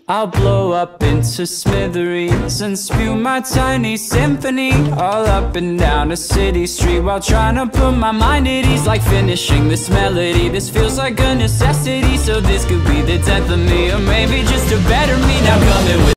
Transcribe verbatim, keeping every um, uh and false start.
I'll blow up into smithereens and spew my tiny symphony all up and down a city street, while trying to put my mind at ease. Like finishing this melody, this feels like a necessity. So this could be the death of me, or maybe just a better me. Now coming with